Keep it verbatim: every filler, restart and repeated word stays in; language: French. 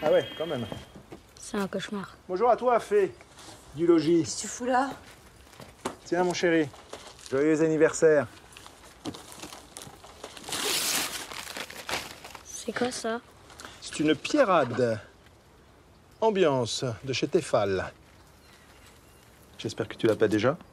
Ah ouais, quand même. C'est un cauchemar. Bonjour à toi, Fée, du logis. Qu'est-ce que tu fous là? Tiens, mon chéri, joyeux anniversaire. C'est quoi ça? C'est une pierrade. Ambiance de chez Tefal. J'espère que tu l'as pas déjà.